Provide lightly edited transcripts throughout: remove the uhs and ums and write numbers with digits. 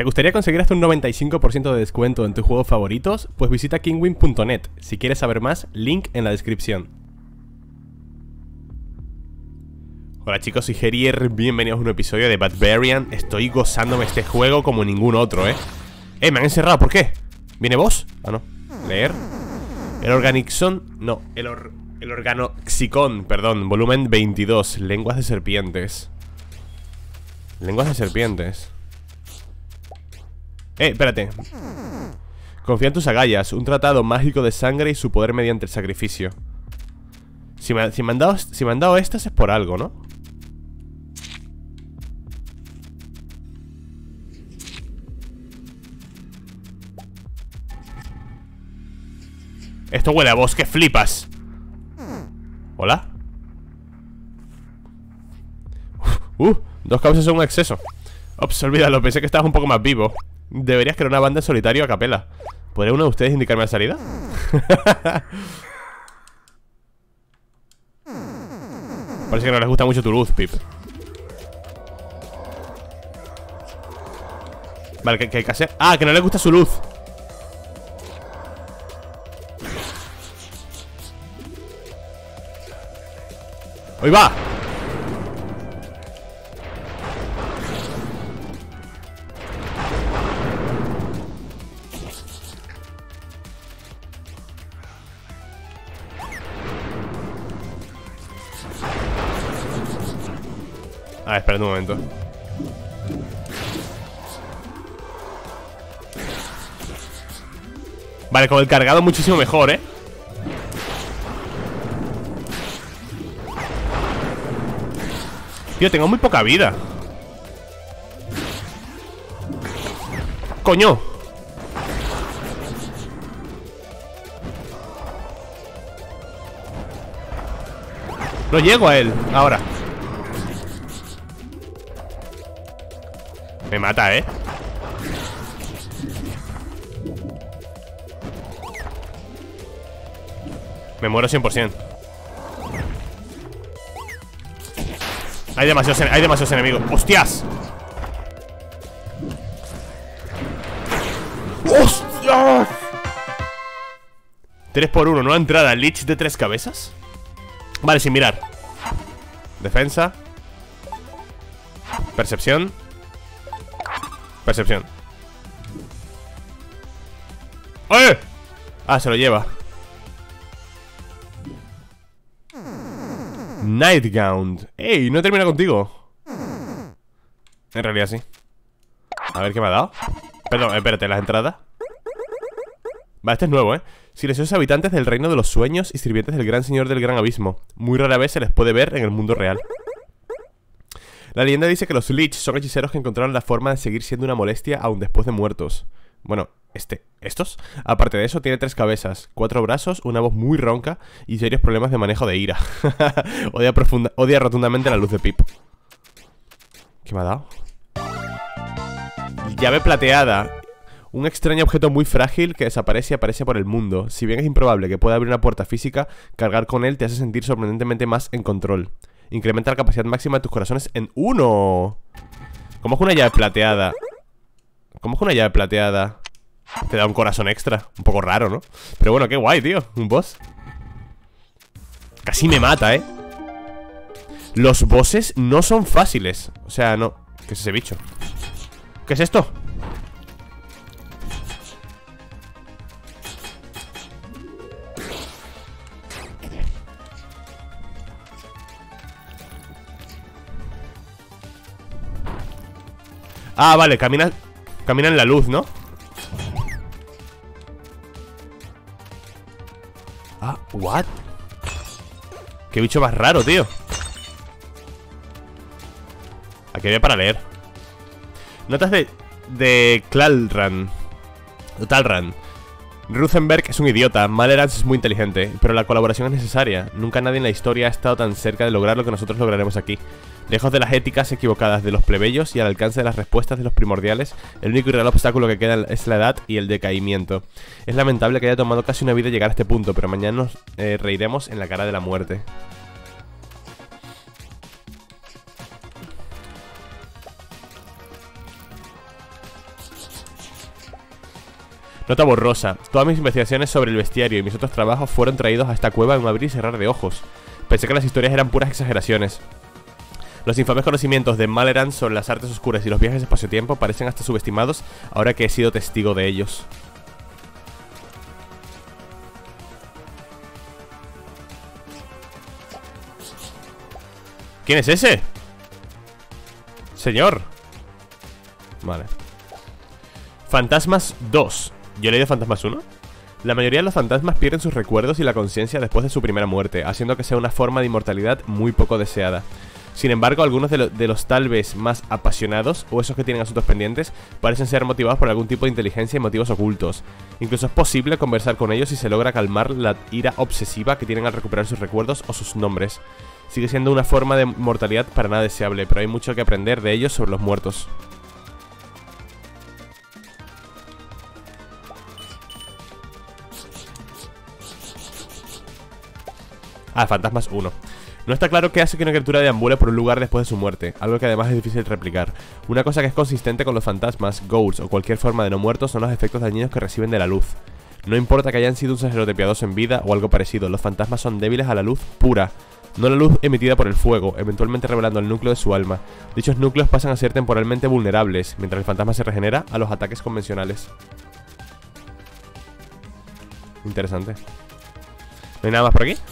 ¿Te gustaría conseguir hasta un 95% de descuento en tus juegos favoritos? Pues visita kinguin.net. Si quieres saber más, link en la descripción. Hola chicos, soy Gerier, bienvenidos a un episodio de Barbarian. Estoy gozándome este juego como ningún otro, me han encerrado, ¿por qué? ¿Viene vos? Ah, no. Leer. El Organixon, no, el Organoxicon, perdón, volumen 22, lenguas de serpientes. Lenguas de serpientes. Espérate. Confía en tus agallas, un tratado mágico de sangre y su poder mediante el sacrificio. Si me han dado estas es por algo, ¿no? Esto huele a bosque, flipas. ¿Hola? 2 cabezas son un exceso. Ops, olvídalo, pensé que estabas un poco más vivo. Deberías crear una banda en solitario a capela. ¿Podría uno de ustedes indicarme la salida? Parece que no les gusta mucho tu luz, Pip. Vale, ¿qué hay que hacer? Ah, que no les gusta su luz. ¡Ahí va! Ah, espera un momento. Vale, con el cargado muchísimo mejor, Tío, tengo muy poca vida. ¡Coño! No llego a él, ahora. Me mata, Me muero 100%. Hay demasiados enemigos. ¡Hostias! ¡Hostias! 3 por 1, nueva entrada. Lich de 3 cabezas. Vale, sin mirar. Defensa. Percepción. Percepción. ¡Eh! Ah, se lo lleva. Nightgown. ¡Ey! No he terminado contigo. En realidad sí. A ver qué me ha dado. Perdón, espérate, las entradas. Vale, este es nuevo, Silenciosos habitantes del reino de los sueños y sirvientes del gran señor del gran abismo. Muy rara vez se les puede ver en el mundo real. La leyenda dice que los Lich son hechiceros que encontraron la forma de seguir siendo una molestia aún después de muertos. Bueno, ¿estos? Aparte de eso, tiene 3 cabezas, 4 brazos, una voz muy ronca y serios problemas de manejo de ira. Odia rotundamente la luz de Pip. ¿Qué me ha dado? Llave plateada. Un extraño objeto muy frágil que desaparece y aparece por el mundo. Si bien es improbable que pueda abrir una puerta física, cargar con él te hace sentir sorprendentemente más en control. Incrementa la capacidad máxima de tus corazones en 1. ¿Cómo es que una llave plateada? ¿Cómo es que una llave plateada te da un corazón extra? Un poco raro, ¿no? Pero bueno, qué guay, tío. Un boss. Casi me mata, Los bosses no son fáciles. O sea, no. ¿Qué es ese bicho? ¿Qué es esto? Ah, vale, camina en la luz, ¿no? Ah, ¿what? Qué bicho más raro, tío. Aquí había para leer. Notas de Talran. Ruthenberg es un idiota, Malerans es muy inteligente, pero la colaboración es necesaria. Nunca nadie en la historia ha estado tan cerca de lograr lo que nosotros lograremos aquí. Lejos de las éticas equivocadas de los plebeyos y al alcance de las respuestas de los primordiales, el único y real obstáculo que queda es la edad y el decaimiento. Es lamentable que haya tomado casi una vida llegar a este punto, pero mañana nos reiremos en la cara de la muerte. Nota borrosa. Todas mis investigaciones sobre el bestiario y mis otros trabajos fueron traídos a esta cueva en un abrir y cerrar de ojos. Pensé que las historias eran puras exageraciones. Los infames conocimientos de Maleran sobre las artes oscuras y los viajes espacio-tiempo parecen hasta subestimados ahora que he sido testigo de ellos. ¿Quién es ese? Señor. Vale. Fantasmas 2. ¿Yo he leído Fantasmas 1? La mayoría de los fantasmas pierden sus recuerdos y la conciencia después de su primera muerte, haciendo que sea una forma de inmortalidad muy poco deseada. Sin embargo, algunos de los tal vez más apasionados, o esos que tienen asuntos pendientes, parecen ser motivados por algún tipo de inteligencia y motivos ocultos. Incluso es posible conversar con ellos si se logra calmar la ira obsesiva que tienen al recuperar sus recuerdos o sus nombres. Sigue siendo una forma de mortalidad para nada deseable, pero hay mucho que aprender de ellos sobre los muertos. Ah, Fantasmas 1. No está claro qué hace que una criatura deambule por un lugar después de su muerte, algo que además es difícil de replicar. Una cosa que es consistente con los fantasmas, ghouls o cualquier forma de no muertos son los efectos dañinos que reciben de la luz. No importa que hayan sido un sacerdote piadoso en vida o algo parecido, los fantasmas son débiles a la luz pura, no la luz emitida por el fuego, eventualmente revelando el núcleo de su alma. Dichos núcleos pasan a ser temporalmente vulnerables, mientras el fantasma se regenera a los ataques convencionales. Interesante. ¿No hay nada más por aquí?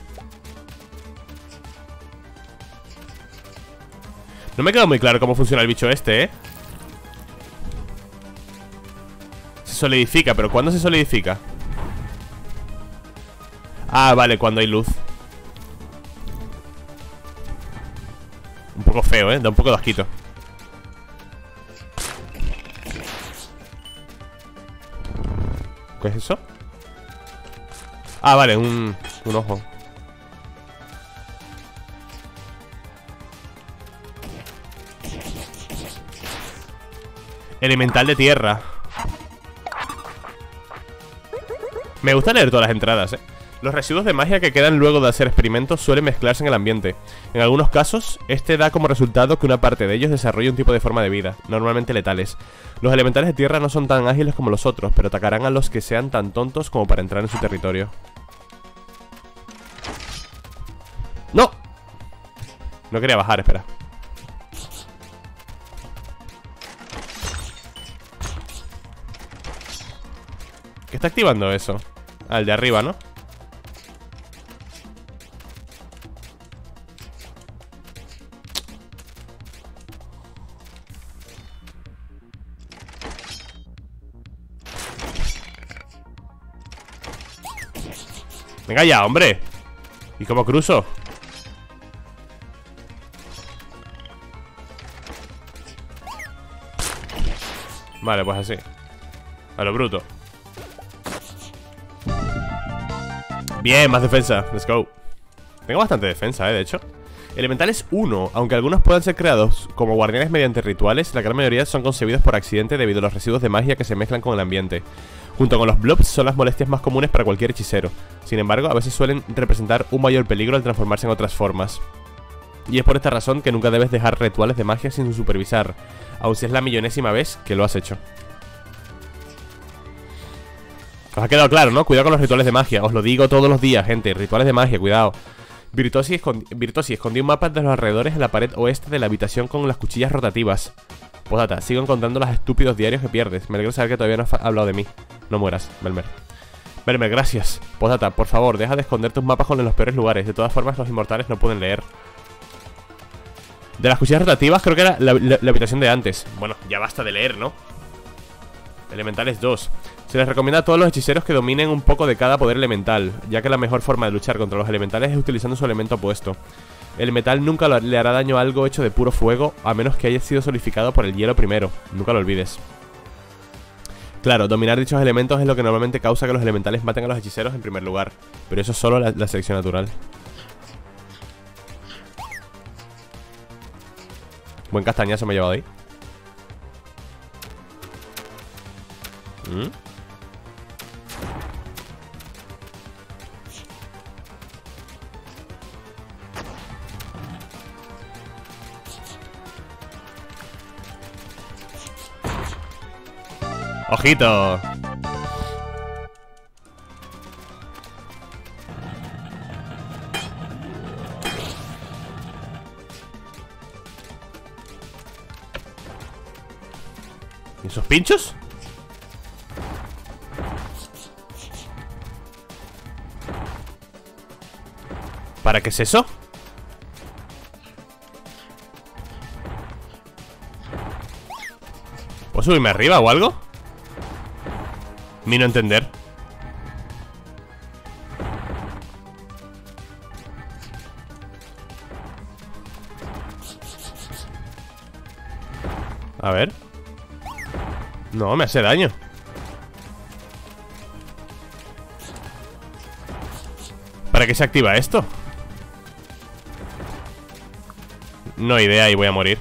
No me queda muy claro cómo funciona el bicho este, ¿eh? Se solidifica, pero ¿cuándo se solidifica? Ah, vale, cuando hay luz. Un poco feo, ¿eh? Da un poco de asquito. ¿Qué es eso? Ah, vale, un ojo. Elemental de tierra. Me gusta leer todas las entradas, Los residuos de magia que quedan luego de hacer experimentos suelen mezclarse en el ambiente. En algunos casos, este da como resultado que una parte de ellos desarrolle un tipo de forma de vida, normalmente letales. Los elementales de tierra no son tan ágiles como los otros, pero atacarán a los que sean tan tontos como para entrar en su territorio. ¡No! No quería bajar, espera. ¿Qué está activando eso? Ah, el de arriba, ¿no? Venga ya, hombre. ¿Y cómo cruzo? Vale, pues así. A lo bruto. Bien, más defensa, let's go. Tengo bastante defensa, de hecho. Elementales 1, aunque algunos puedan ser creados como guardianes mediante rituales, la gran mayoría son concebidos por accidente debido a los residuos de magia que se mezclan con el ambiente. Junto con los blobs son las molestias más comunes para cualquier hechicero. Sin embargo, a veces suelen representar un mayor peligro al transformarse en otras formas. Y es por esta razón que nunca debes dejar rituales de magia sin supervisar, aun si es la millonésima vez que lo has hecho. Os ha quedado claro, ¿no? Cuidado con los rituales de magia. Os lo digo todos los días, gente. Rituales de magia, cuidado. Virtuosi escondió un mapa de los alrededores en la pared oeste de la habitación con las cuchillas rotativas. Postdata, sigo encontrando los estúpidos diarios que pierdes. Me alegro saber que todavía no has hablado de mí. No mueras, Belmer. Belmer, gracias. Postdata, por favor, deja de esconder tus mapas con los peores lugares. De todas formas, los inmortales no pueden leer. De las cuchillas rotativas, creo que era la habitación de antes. Bueno, ya basta de leer, ¿no? Elementales 2. Se les recomienda a todos los hechiceros que dominen un poco de cada poder elemental, ya que la mejor forma de luchar contra los elementales es utilizando su elemento opuesto. El metal nunca le hará daño a algo hecho de puro fuego, a menos que haya sido solidificado por el hielo primero. Nunca lo olvides. Claro, dominar dichos elementos es lo que normalmente causa que los elementales maten a los hechiceros en primer lugar, pero eso es solo la selección natural. Buen castañazo me he llevado ahí. ¡Ojito! ¿Y esos pinchos? ¿Para qué es eso? ¿Puedo subirme arriba o algo? Mi no entender. A ver. No, me hace daño. ¿Para qué se activa esto? No idea y voy a morir.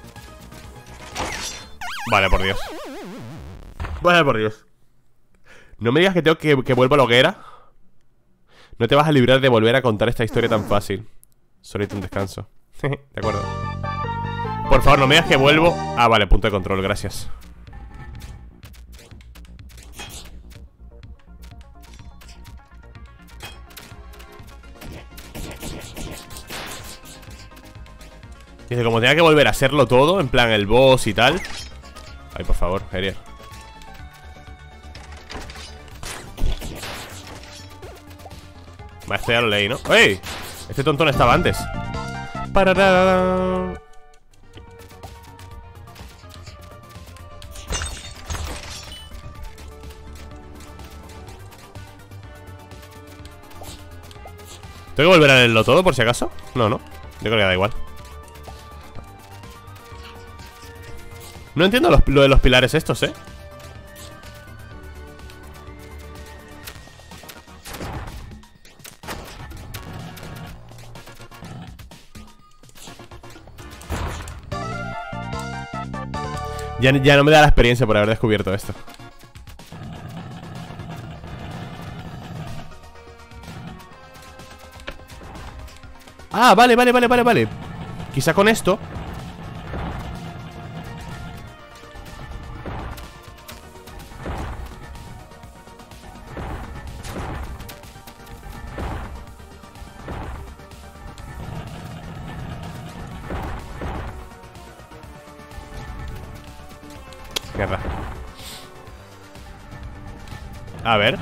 Vale, por Dios. Vale, por Dios. No me digas que tengo que vuelvo a la hoguera. No te vas a librar de volver a contar esta historia tan fácil. Solito un descanso. De acuerdo. Por favor, no me digas que vuelvo. Ah, vale, punto de control, gracias. Dice, como tenga que volver a hacerlo todo, en plan el boss y tal. Ay, por favor, Herier. Va, esto ya lo leí, ¿no? ¡Ey! Este tontón estaba antes. ¡Pararara! ¿Tengo que volver a leerlo todo por si acaso? No, no. Yo creo que da igual. No entiendo lo de los pilares estos, ¿eh? Ya no me da la experiencia por haber descubierto esto. Ah, vale. Quizá con esto. Mierda. A ver.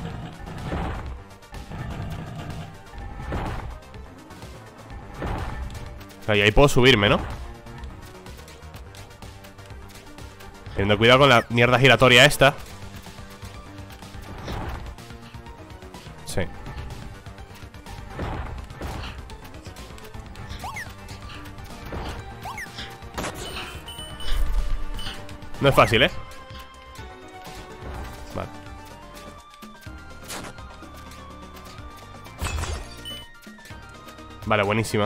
Y ahí puedo subirme, ¿no? Teniendo cuidado con la mierda giratoria esta. Sí. No es fácil, ¿eh? Vale. Vale, buenísima.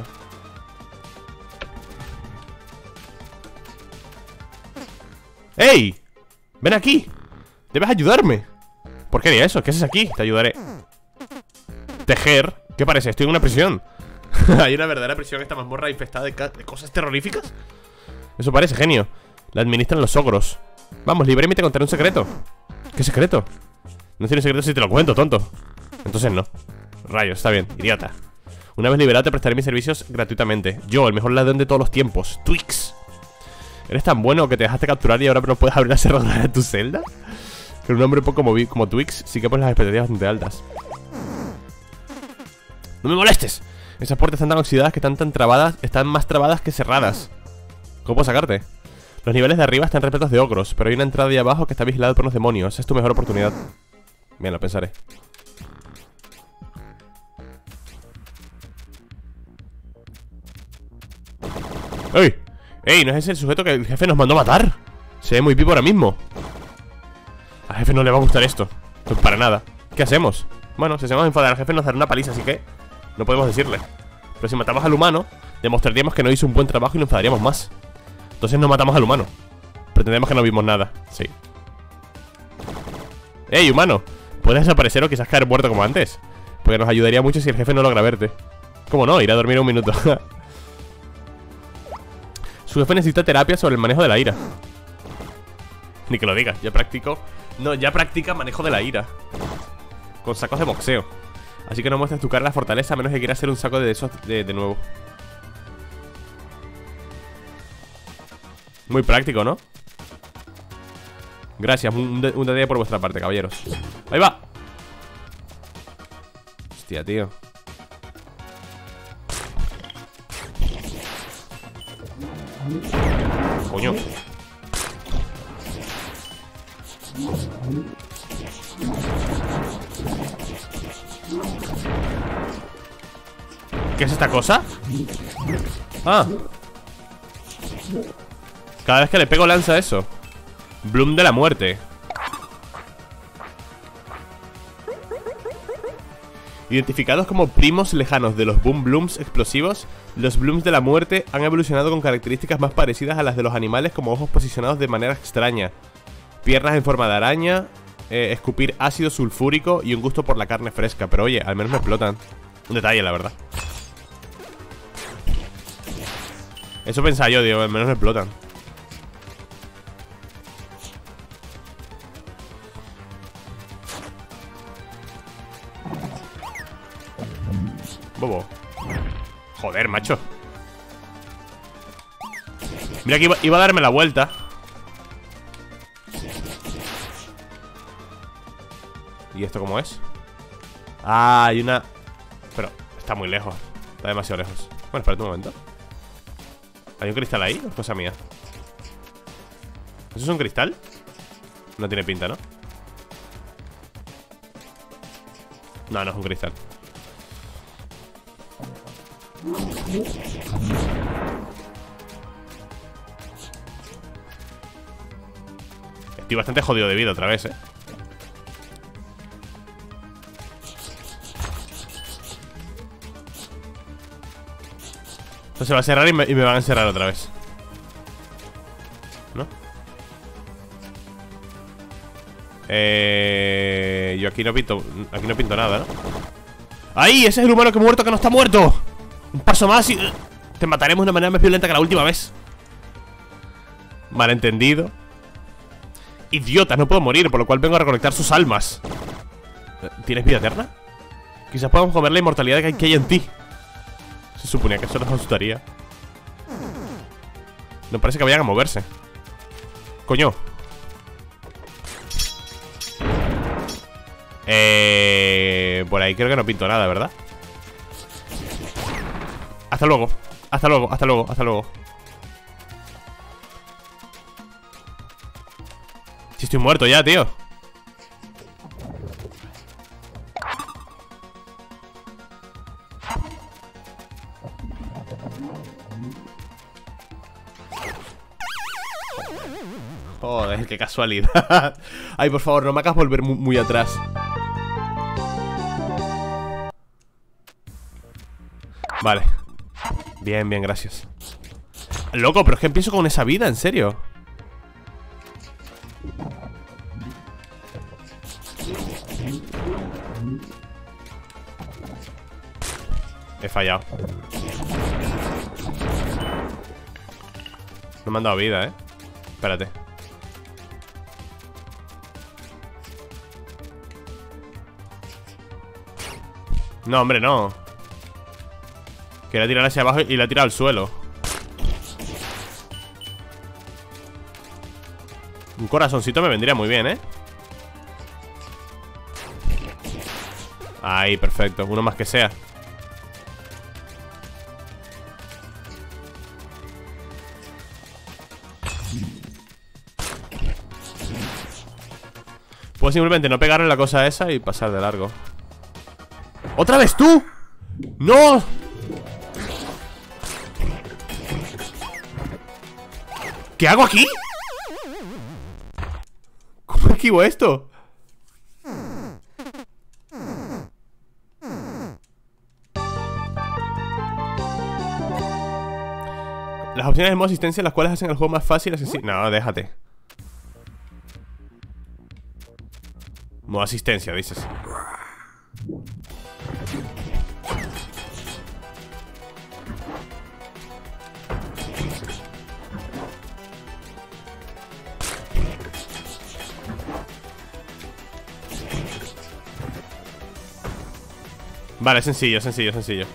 ¡Ey! ¡Ven aquí! ¡Debes ayudarme! ¿Por qué haría eso? ¿Qué haces aquí? Te ayudaré. Tejer. ¿Qué parece? Estoy en una prisión. ¿Hay una verdadera prisión, esta mazmorra infestada de cosas terroríficas? Eso parece, genio. La administran los ogros. Vamos, libérame y te contaré un secreto. ¿Qué secreto? No tiene secreto si te lo cuento, tonto. Entonces no. Rayos, está bien, idiota. Una vez liberado te prestaré mis servicios gratuitamente. Yo, el mejor ladrón de todos los tiempos, Twix. ¿Eres tan bueno que te dejaste capturar y ahora no puedes abrir la cerradura de tu celda? Pero un hombre poco como Twix sí que pones las expectativas bastante altas. ¡No me molestes! Esas puertas están tan oxidadas que están tan trabadas. Están más trabadas que cerradas. ¿Cómo puedo sacarte? Los niveles de arriba están repletos de ogros, pero hay una entrada ahí abajo que está vigilada por unos demonios. Es tu mejor oportunidad. Bien, lo pensaré. ¡Ey! ¡Ey! ¿No es ese el sujeto que el jefe nos mandó a matar? Se ve muy vivo ahora mismo. Al jefe no le va a gustar esto. Pues para nada. ¿Qué hacemos? Bueno, si hacemos enfadar al jefe nos dará una paliza, así que no podemos decirle. Pero si matamos al humano, demostraríamos que no hizo un buen trabajo y nos enfadaríamos más. Entonces no matamos al humano. Pretendemos que no vimos nada. Sí. ¡Ey, humano! ¿Puedes desaparecer o quizás caer muerto como antes? Porque nos ayudaría mucho si el jefe no logra verte. ¿Cómo no? Ir a dormir un minuto. Su jefe necesita terapia sobre el manejo de la ira. Ni que lo digas, ya practico. No, ya practica manejo de la ira. Con sacos de boxeo. Así que no muestres tu cara en la fortaleza a menos que quieras hacer un saco de esos de nuevo. Muy práctico, ¿no? Gracias, un detalle por vuestra parte, caballeros. Ahí va. Hostia, tío. Coño. ¿Qué es esta cosa? Ah. Cada vez que le pego lanza eso. Bloom de la muerte. Identificados como primos lejanos de los Boom Blooms explosivos, los Blooms de la muerte han evolucionado con características más parecidas a las de los animales, como ojos posicionados de manera extraña, piernas en forma de araña, escupir ácido sulfúrico y un gusto por la carne fresca. Pero oye, al menos me explotan. Un detalle, la verdad. Eso pensaba yo, digo, al menos me explotan. Bobo. Joder, macho. Mira que iba a darme la vuelta. ¿Y esto cómo es? Ah, hay una... Pero está muy lejos. Está demasiado lejos. Bueno, espérate un momento. ¿Hay un cristal ahí? ¿O es cosa mía? ¿Eso es un cristal? No tiene pinta, ¿no? No, no es un cristal. Estoy bastante jodido de vida otra vez, Esto se va a cerrar y me van a encerrar otra vez. ¿No? Yo aquí no pinto nada, ¿no? ¡Ahí! Ese es el humano que ha muerto, que no está muerto. Un paso más y... te mataremos de una manera más violenta que la última vez. Malentendido. Idiotas, no puedo morir, por lo cual vengo a recolectar sus almas. ¿Tienes vida eterna? Quizás podamos comer la inmortalidad que hay en ti. Se suponía que eso nos asustaría. No parece que vayan a moverse. Coño. Por ahí creo que no pinto nada, ¿verdad? Hasta luego. Hasta luego, hasta luego, hasta luego. Si estoy muerto ya, tío. Joder, qué casualidad. Ay, por favor, no me hagas volver muy atrás. Vale. Bien, bien, gracias. Loco, pero es que empiezo con esa vida, en serio. He fallado. No me han dado vida, Espérate. No, hombre, no. Quería tirar hacia abajo y la he tirado al suelo. Un corazoncito me vendría muy bien, Ahí, perfecto. Uno más que sea. Puedo simplemente no pegar en la cosa esa y pasar de largo. ¡Otra vez tú! ¡No! ¿Qué hago aquí? ¿Cómo esquivo esto? Las opciones de modo asistencia, las cuales hacen el juego más fácil, así. No, déjate. Modo asistencia, dices. Vale, sencillo, sencillo, sencillo.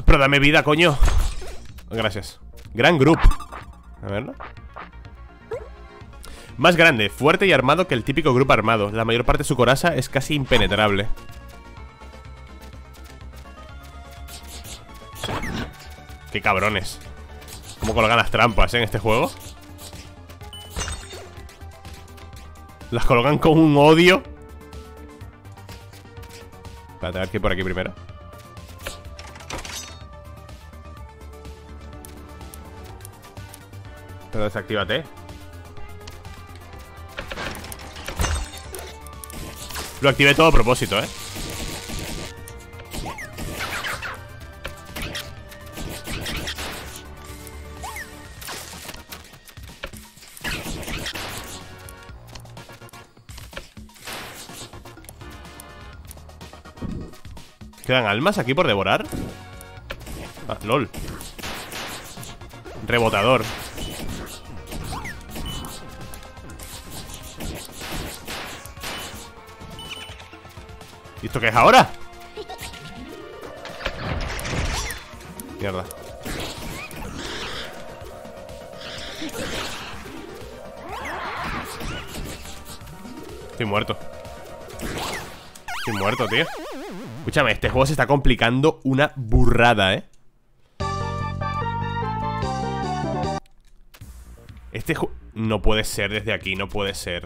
Pero dame vida, coño. Gracias. Gran Group. A verlo. Más grande, fuerte y armado que el típico grupo armado. La mayor parte de su coraza es casi impenetrable. Qué cabrones. ¿Cómo colocan las trampas, en este juego? Las colocan con un odio. Espérate, a ver qué hay por aquí primero. Pero desactívate. Lo activé todo a propósito, ¿eh? ¿Quedan almas aquí por devorar? Ah, lol. Rebotador. ¿Y esto qué es ahora? Mierda. Estoy muerto. Estoy muerto, tío. Escúchame, este juego se está complicando una burrada, ¿eh? Este juego... No puede ser desde aquí, no puede ser.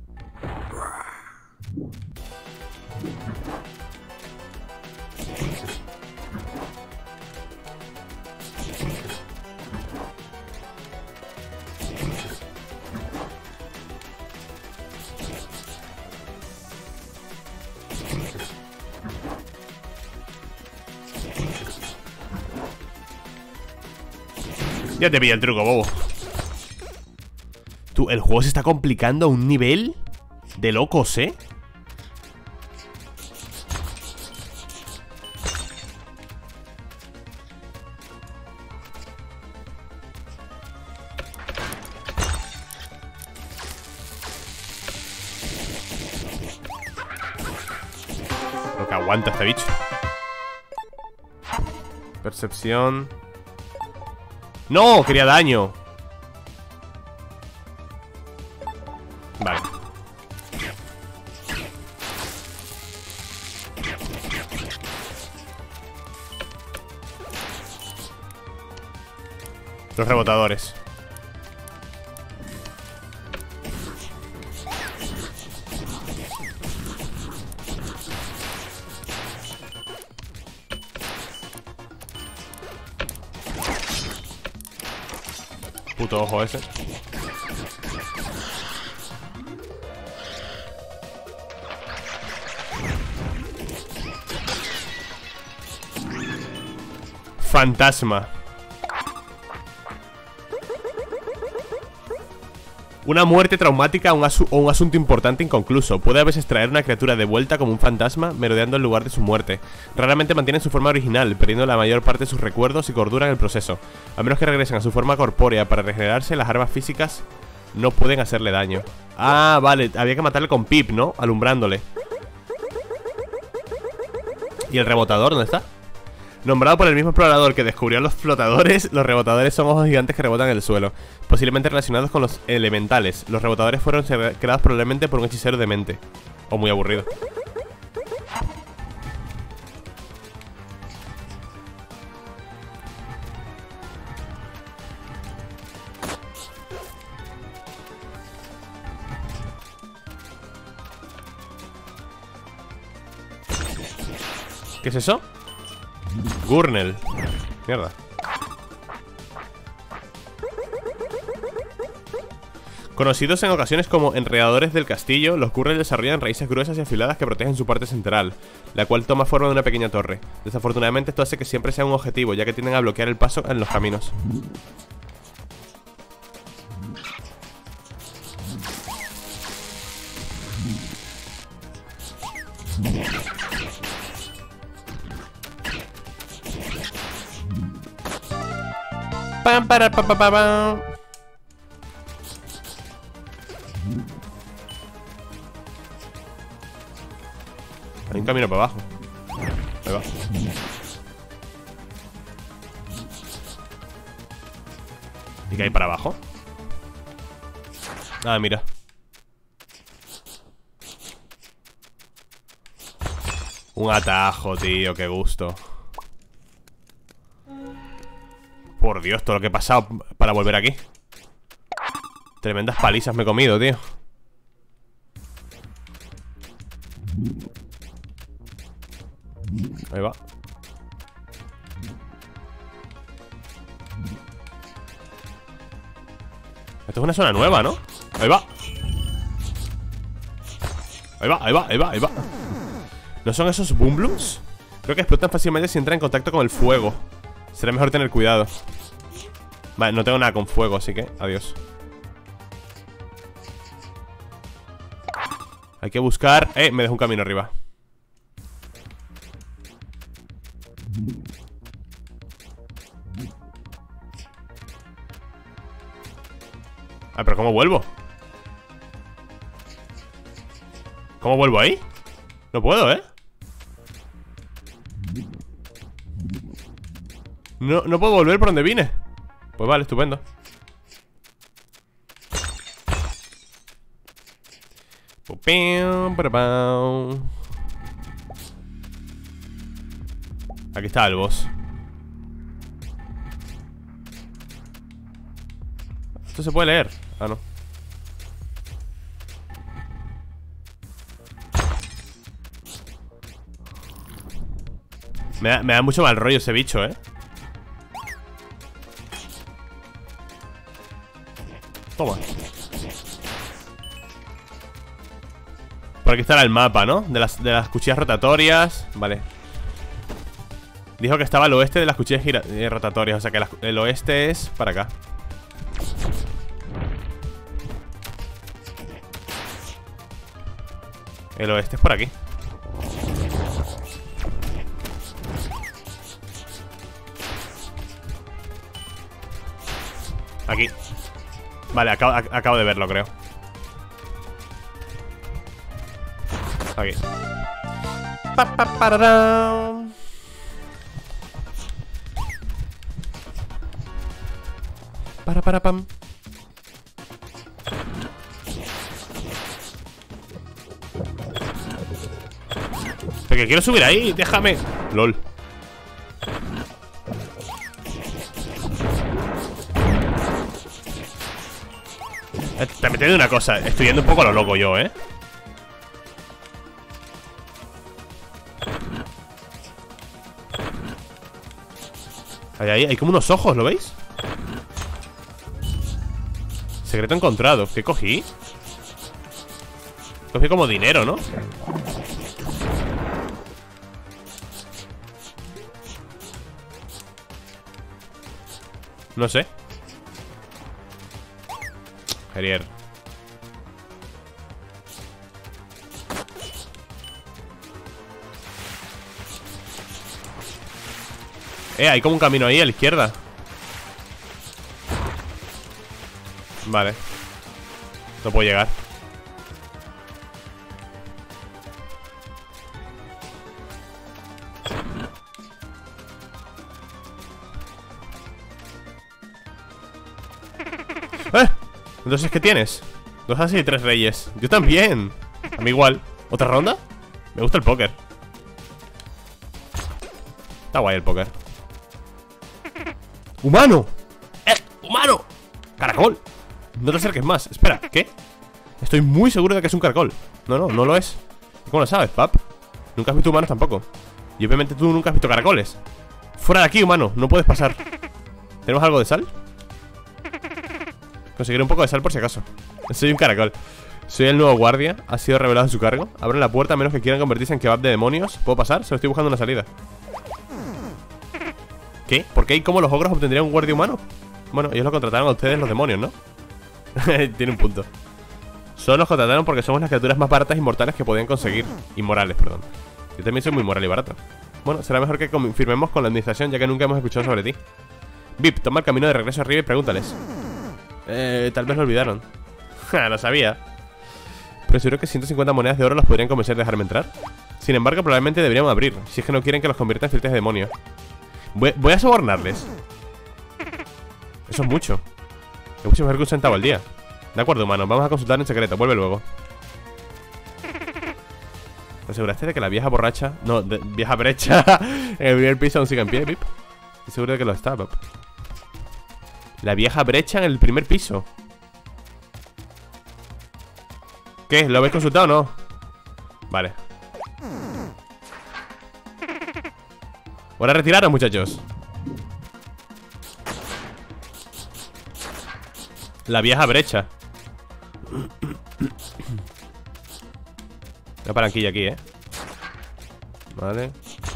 Ya te pillé el truco, bobo. Tú, el juego se está complicando a un nivel de locos, ¿eh? Lo que aguanta este bicho. Percepción. ¡No! Quería daño. Vale. Los rebotadores. Puto ojo ese. Fantasma. Una muerte traumática o un asunto importante inconcluso. Puede a veces traer una criatura de vuelta como un fantasma, merodeando el lugar de su muerte. Raramente mantienen su forma original, perdiendo la mayor parte de sus recuerdos y cordura en el proceso. A menos que regresen a su forma corpórea para regenerarse, las armas físicas no pueden hacerle daño. Ah, vale, había que matarle con Pip, ¿no? Alumbrándole. ¿Y el rebotador dónde está? Nombrado por el mismo explorador que descubrió los flotadores, los rebotadores son ojos gigantes que rebotan en el suelo, posiblemente relacionados con los elementales. Los rebotadores fueron creados probablemente por un hechicero demente. O muy aburrido. ¿Qué es eso? Gurnel. Mierda. Conocidos en ocasiones como enredadores del castillo, los Gurnel desarrollan raíces gruesas y afiladas que protegen su parte central, la cual toma forma de una pequeña torre. Desafortunadamente esto hace que siempre sea un objetivo, ya que tienden a bloquear el paso en los caminos. Pam, para, pa, pa, pa, pam. Hay un camino para abajo. Ahí va. ¿Y qué hay para abajo? Ah, mira. Un atajo, tío, qué gusto. Por Dios, todo lo que he pasado para volver aquí. Tremendas palizas me he comido, tío. Ahí va. Esto es una zona nueva, ¿no? Ahí va. Ahí va, ahí va, ahí va, ahí va. ¿No son esos boom blooms? Creo que explotan fácilmente si entran en contacto con el fuego. Será mejor tener cuidado. Vale, no tengo nada con fuego, así que adiós. Hay que buscar... me dejo un camino arriba. Ah, pero ¿cómo vuelvo? ¿Cómo vuelvo ahí? No puedo, ¿eh? No puedo volver por donde vine. Pues vale, estupendo. Aquí está el boss. Esto se puede leer. Ah, no. Me da mucho mal rollo ese bicho, ¿eh? Toma. Por aquí estará el mapa, ¿no? De las cuchillas rotatorias. Vale. Dijo que estaba al oeste de las cuchillas rotatorias. O sea que el oeste es para acá. El oeste es por aquí. Aquí. Vale, acabo de verlo, creo. Aquí. Pam. Porque quiero subir ahí, déjame. LOL. También te digo una cosa, estoy yendo un poco a lo loco yo, ¿eh? Ahí hay como unos ojos, ¿lo veis? Secreto encontrado. ¿Qué cogí? Cogí como dinero, ¿no? No sé. Gerier. Hay como un camino ahí a la izquierda. Vale. No puedo llegar. Entonces, ¿qué tienes? 2 ases y 3 reyes. Yo también. A mí igual. ¿Otra ronda? Me gusta el póker. Está guay el póker. ¡Humano! ¡Humano! ¡Caracol! No te acerques más. Espera, ¿qué? Estoy muy seguro de que es un caracol. No lo es. ¿Cómo lo sabes, pap? Nunca has visto humanos tampoco. Y obviamente tú nunca has visto caracoles. ¡Fuera de aquí, humano! No puedes pasar. ¿Tenemos algo de sal? Conseguiré un poco de sal por si acaso. Soy un caracol. Soy el nuevo guardia. Ha sido revelado en su cargo. Abren la puerta a menos que quieran convertirse en kebab de demonios. ¿Puedo pasar? Solo estoy buscando una salida. ¿Qué? ¿Por qué y cómo los ogros obtendrían un guardia humano? Bueno, ellos lo contrataron a ustedes, los demonios, ¿no? Tiene un punto. Solo los contrataron porque somos las criaturas más baratas y mortales que podían conseguir. Inmorales, perdón. Yo también soy muy moral y barato. Bueno, será mejor que confirmemos con la administración, ya que nunca hemos escuchado sobre ti. Vip, toma el camino de regreso arriba y pregúntales. Tal vez lo olvidaron. Ja, lo sabía. Pero seguro que 150 monedas de oro los podrían convencer de dejarme entrar. Sin embargo, probablemente deberíamos abrir, si es que no quieren que los conviertan en filtros de demonios. Voy a sobornarles. Eso es mucho. Le pusimos un centavo al día. De acuerdo, humano, vamos a consultar en secreto. Vuelve luego. ¿Te aseguraste de que la vieja borracha... No, vieja brecha en el primer piso aún sigue en pie, Pip? Estoy seguro de que lo está, Pip. La vieja brecha en el primer piso. ¿Qué? ¿Lo habéis consultado o no? Vale. Hora de retiraros, muchachos. La vieja brecha. Una palanquilla aquí, Vale.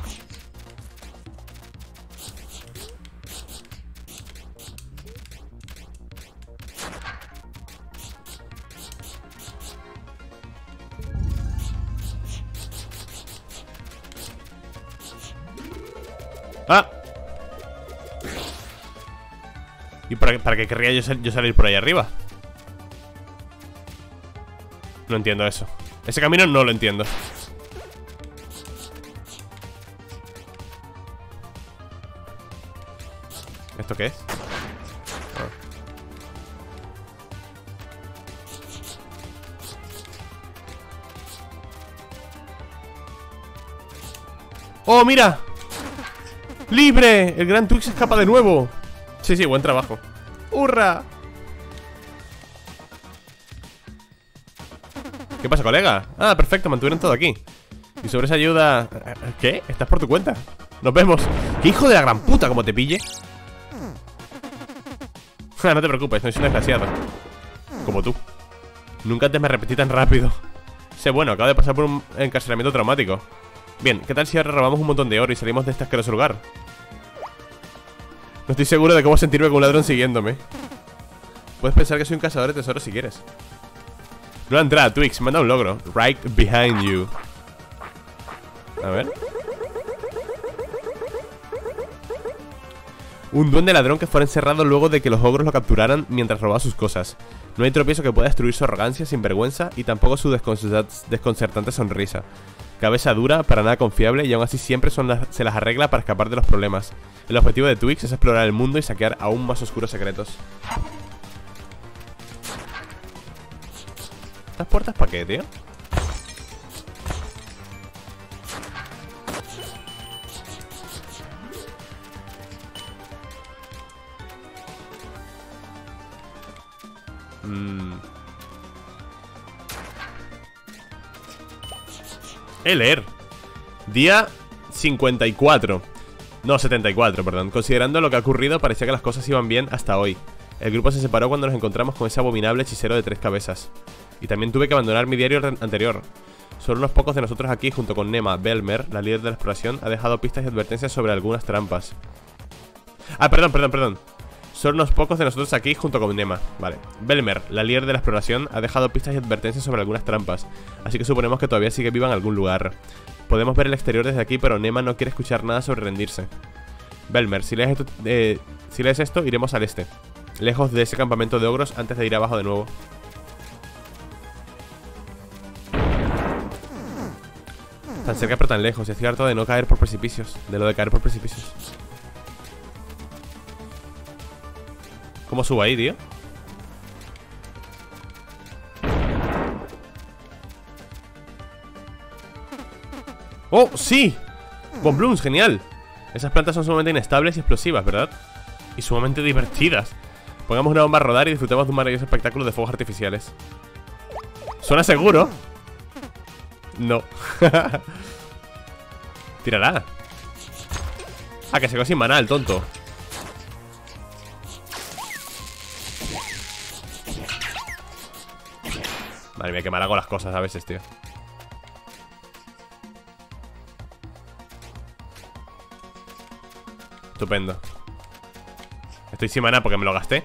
¡Ah! ¿Y para qué querría yo salir por ahí arriba? No entiendo eso. Ese camino no lo entiendo. ¿Esto qué es? Ah. ¡Oh, mira! ¡Libre! El gran Twix escapa de nuevo. Sí, sí, buen trabajo. ¡Hurra! ¿Qué pasa, colega? Ah, perfecto, mantuvieron todo aquí. Y sobre esa ayuda... ¿Qué? Estás por tu cuenta. Nos vemos. ¡Qué hijo de la gran puta! Como te pille. No te preocupes, no soy un desgraciado. Como tú. Nunca antes me repetí tan rápido. Sé, bueno, acabo de pasar por un encarcelamiento traumático. Bien, ¿qué tal si ahora robamos un montón de oro y salimos de este asqueroso lugar? No estoy seguro de cómo sentirme con un ladrón siguiéndome. Puedes pensar que soy un cazador de tesoros si quieres. Nueva entrada, Twix, manda un logro. Right behind you. A ver. Un duende ladrón que fuera encerrado luego de que los ogros lo capturaran mientras robaba sus cosas. No hay tropiezo que pueda destruir su arrogancia, sinvergüenza y tampoco su desconcertante sonrisa. Cabeza dura, para nada confiable y aún así siempre se las arregla para escapar de los problemas. El objetivo de Twix es explorar el mundo y saquear aún más oscuros secretos. ¿Estas puertas para qué, tío? Leer. Día 54. No, 74, perdón. Considerando lo que ha ocurrido, parecía que las cosas iban bien hasta hoy. El grupo se separó cuando nos encontramos con ese abominable hechicero de 3 cabezas. Y también tuve que abandonar mi diario anterior. Solo unos pocos de nosotros aquí, junto con Nema Belmer, la líder de la exploración, ha dejado pistas y advertencias sobre algunas trampas. Ah, perdón. Solo unos pocos de nosotros aquí, junto con Nema. Vale. Belmer, la líder de la exploración, ha dejado pistas y advertencias sobre algunas trampas. Así que suponemos que todavía sigue viva en algún lugar. Podemos ver el exterior desde aquí, pero Nema no quiere escuchar nada sobre rendirse. Belmer, si lees esto, iremos al este. Lejos de ese campamento de ogros antes de ir abajo de nuevo. Tan cerca pero tan lejos. Es cierto de no caer por precipicios. De lo de caer por precipicios. ¿Cómo subo ahí, tío? ¡Oh, sí! Bomblooms, genial. Esas plantas son sumamente inestables y explosivas, ¿verdad? Y sumamente divertidas. Pongamos una bomba a rodar y disfrutemos de un maravilloso espectáculo de fuegos artificiales. ¿Suena seguro? No. Tírala. Ah, que se quedó sin maná el tonto. Madre mía, que mal hago las cosas a veces, tío. Estupendo. Estoy sin maná porque me lo gasté.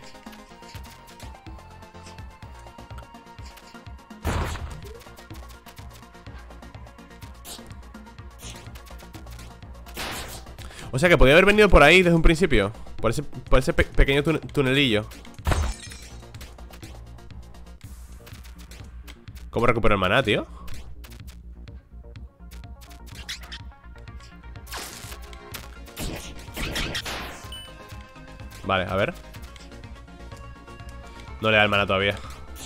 O sea que podía haber venido por ahí desde un principio. Por ese pequeño tunelillo. ¿Cómo recupero el maná, tío? Vale, a ver. No le da el mana todavía.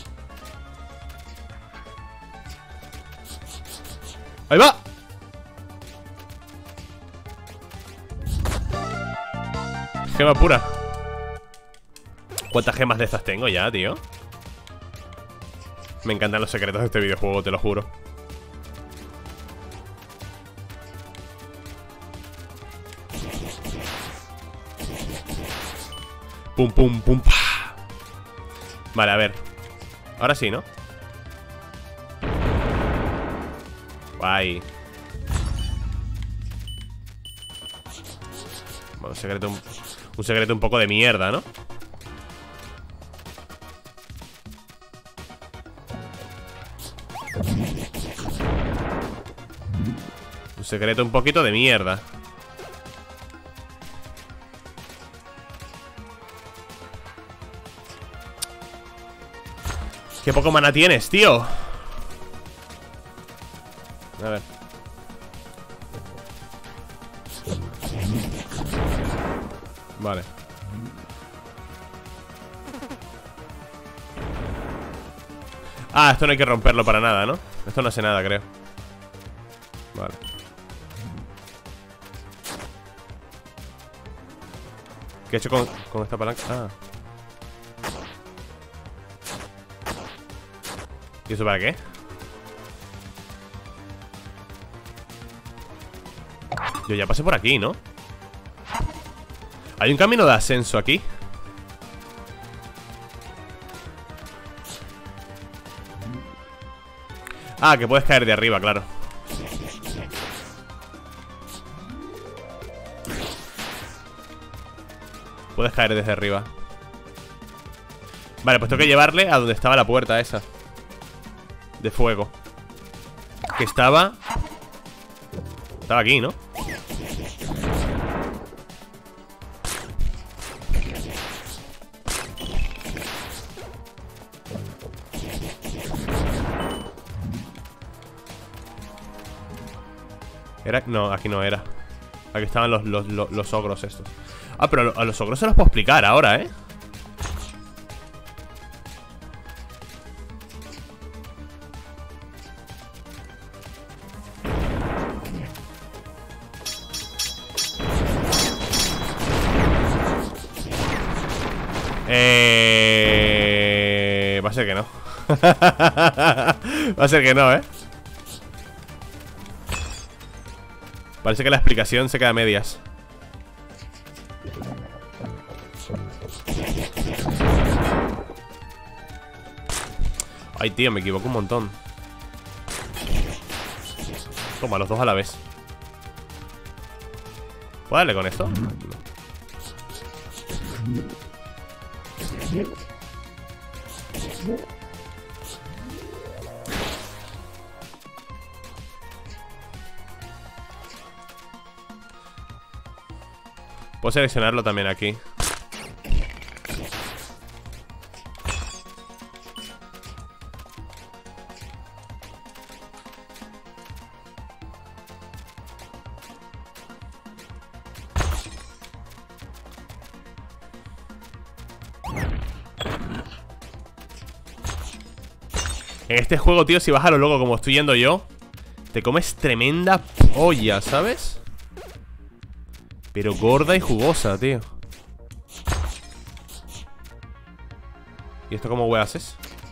¡Ahí va! Gema pura. ¿Cuántas gemas de estas tengo ya, tío? Me encantan los secretos de este videojuego, te lo juro. Pum, pum, pum, pa. Vale, a ver. Ahora sí, ¿no? Guay. Bueno, un secreto un poco de mierda, ¿no? Un secreto un poquito de mierda. Qué poco mana tienes, tío. A ver. Vale. Ah, esto no hay que romperlo para nada, ¿no? Esto no hace nada, creo. Vale. ¿Qué he hecho con esta palanca? Ah. ¿Y eso para qué? Yo ya pasé por aquí, ¿no? Hay un camino de ascenso aquí. Ah, que puedes caer de arriba, claro. Puedes caer desde arriba. Vale, pues tengo que llevarle a donde estaba la puerta esa de fuego. Que estaba aquí, ¿no? ¿Era? No, aquí no era. Aquí estaban los ogros estos. Ah, pero a los ogros se los puedo explicar ahora, ¿eh? Va a ser que no. Va a ser que no, ¿eh? Parece que la explicación se queda a medias. Ay, tío, me equivoco un montón. Toma, los dos a la vez. ¿Puedo darle con esto? Puedo seleccionarlo también aquí. En este juego, tío, si vas a lo loco como estoy yendo yo, te comes tremenda olla, ¿sabes? Pero gorda y jugosa, tío. ¿Y esto cómo haces?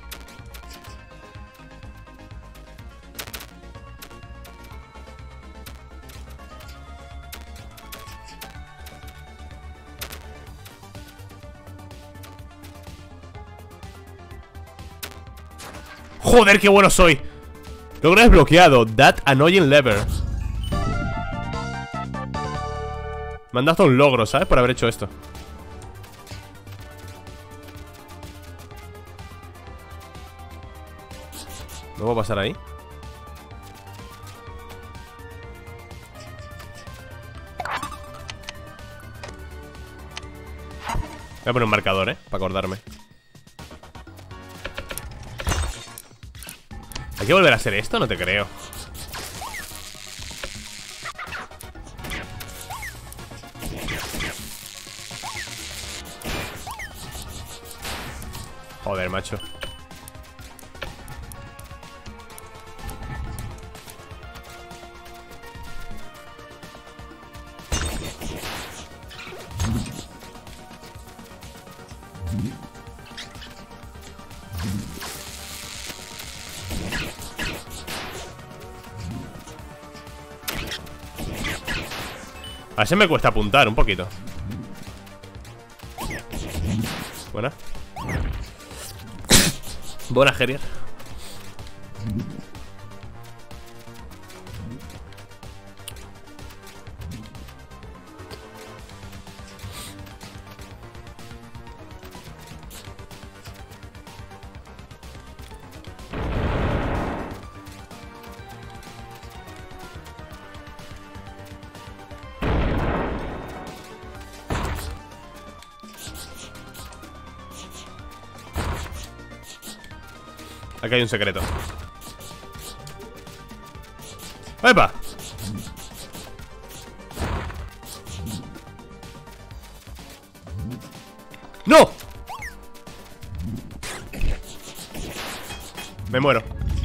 ¡Joder, qué bueno soy! Logro desbloqueado. That annoying lever. Me han dado hasta un logro, ¿sabes? Por haber hecho esto. ¿No puedo pasar ahí? Voy a poner un marcador, para acordarme. ¿Hay que volver a hacer esto? No te creo. Joder, macho. A veces me cuesta apuntar un poquito. Buena. Buena, Gerier. Aquí hay un secreto. ¡Epa! ¡No! Me muero.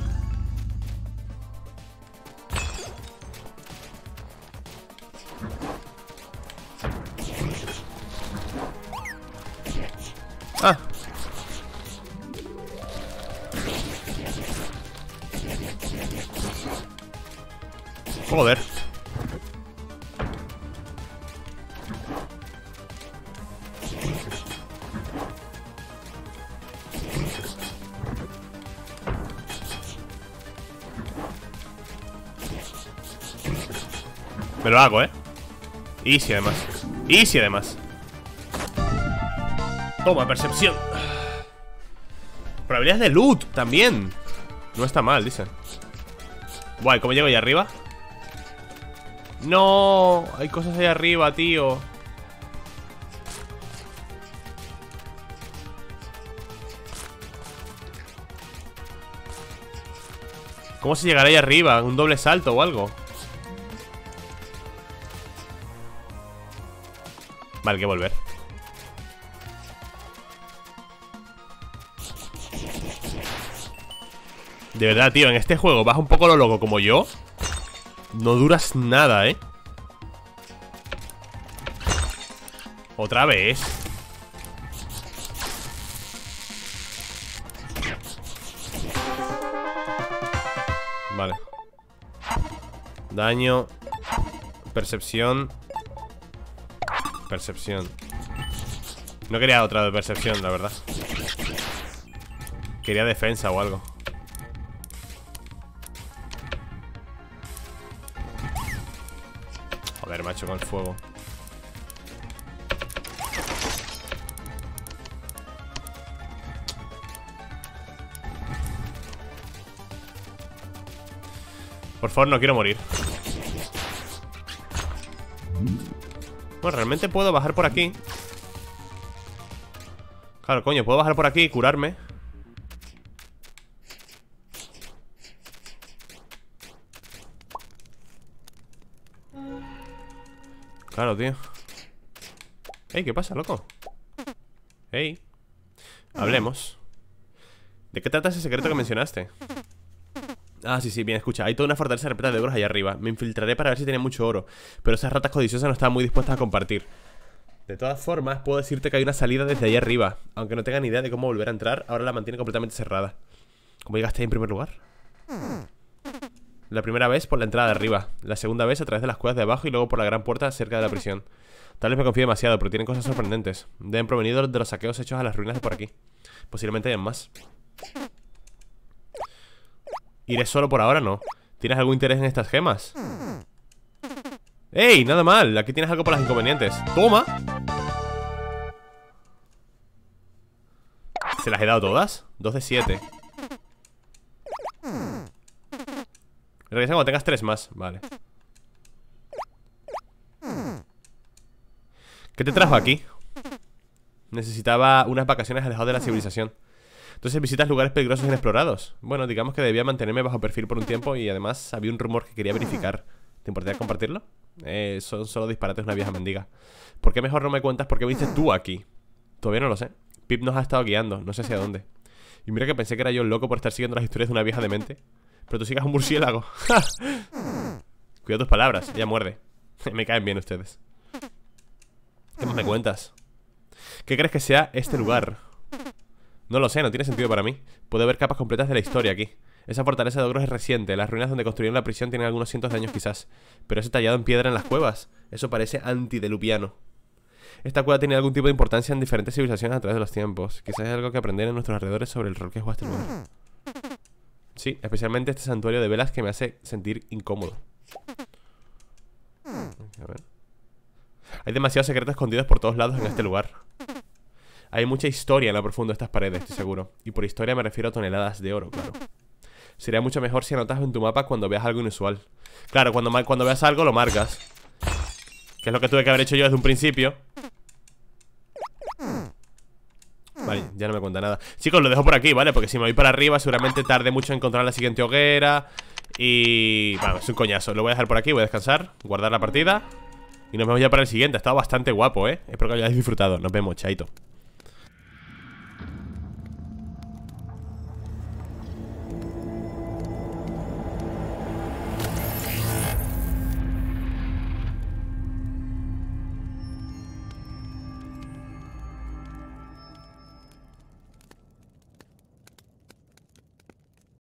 Ah. Joder. Me lo hago, Easy además. Easy además. Toma, percepción. Probabilidades de loot también. No está mal, dicen. Guay, ¿cómo llego ahí arriba? No, hay cosas ahí arriba, tío. ¿Cómo se llegará ahí arriba? ¿Un doble salto o algo? Vale, hay que volver. De verdad, tío, en este juego vas un poco lo loco como yo. No duras nada, Otra vez. Vale. Daño. Percepción. Percepción. No quería otra de percepción, la verdad. Quería defensa o algo. Joder, macho, con el fuego. Por favor, no quiero morir. Bueno, realmente puedo bajar por aquí. Claro, coño, puedo bajar por aquí y curarme. Claro, tío. Ey, ¿qué pasa, loco? Ey, hablemos. ¿De qué trata ese secreto que mencionaste? Ah, sí, sí, bien, escucha. Hay toda una fortaleza repleta de oros allá arriba. Me infiltraré para ver si tiene mucho oro, pero esas ratas codiciosas no estaban muy dispuestas a compartir. De todas formas, puedo decirte que hay una salida desde allá arriba. Aunque no tenga ni idea de cómo volver a entrar, ahora la mantiene completamente cerrada. ¿Cómo llegaste ahí en primer lugar? La primera vez por la entrada de arriba, la segunda vez a través de las cuevas de abajo y luego por la gran puerta cerca de la prisión. Tal vez me confíe demasiado, pero tienen cosas sorprendentes. Deben provenir de los saqueos hechos a las ruinas de por aquí. Posiblemente hayan más. ¿Iré solo por ahora? No. ¿Tienes algún interés en estas gemas? ¡Ey! Nada mal. Aquí tienes algo para los inconvenientes. ¡Toma! ¿Se las he dado todas? 2 de 7. Regresa cuando tengas 3 más. Vale. ¿Qué te trajo aquí? Necesitaba unas vacaciones alejadas de la civilización. Entonces visitas lugares peligrosos e inexplorados. Bueno, digamos que debía mantenerme bajo perfil por un tiempo. Y además había un rumor que quería verificar. ¿Te importaría compartirlo? Son solo disparates de una vieja mendiga. ¿Por qué mejor no me cuentas por qué viniste tú aquí? Todavía no lo sé, Pip nos ha estado guiando, no sé hacia dónde. Y mira que pensé que era yo el loco por estar siguiendo las historias de una vieja demente. Pero tú sigas un murciélago. Cuida tus palabras, ella muerde. Me caen bien ustedes. ¿Qué más me cuentas? ¿Qué crees que sea este lugar? No lo sé, no tiene sentido para mí. Puedo ver capas completas de la historia aquí. Esa fortaleza de ogros es reciente. Las ruinas donde construyeron la prisión tienen algunos cientos de años quizás. Pero ese tallado en piedra en las cuevas, eso parece antideluviano. Esta cueva tenía algún tipo de importancia en diferentes civilizaciones a través de los tiempos. Quizás hay algo que aprender en nuestros alrededores sobre el rol que juega este lugar. Sí, especialmente este santuario de velas que me hace sentir incómodo. A ver. Hay demasiados secretos escondidos por todos lados en este lugar. Hay mucha historia en lo profundo de estas paredes, estoy seguro. Y por historia me refiero a toneladas de oro, claro. Sería mucho mejor si anotas en tu mapa cuando veas algo inusual. Claro, cuando veas algo lo marcas. Que es lo que tuve que haber hecho yo desde un principio. Vale, ya no me cuenta nada. Chicos, lo dejo por aquí, ¿vale? Porque si me voy para arriba seguramente tarde mucho en encontrar la siguiente hoguera. Y... bueno, es un coñazo. Lo voy a dejar por aquí, voy a descansar, guardar la partida. Y nos vemos ya para el siguiente. Ha estado bastante guapo, ¿eh? Espero que lo hayáis disfrutado. Nos vemos, chaito.